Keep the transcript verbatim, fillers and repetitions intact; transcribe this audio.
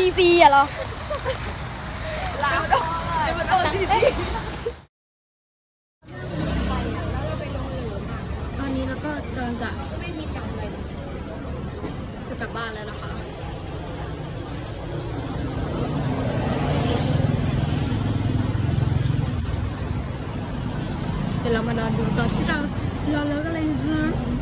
ซีซีอะเหรอลาวดอกมันโอซีซีตอนนี้เราก็กำลังจะจะกลับบ้านแล้วนะคะเดี๋ยวเรามานอนดูตอนที่เราเราแล้วก็เลยจะ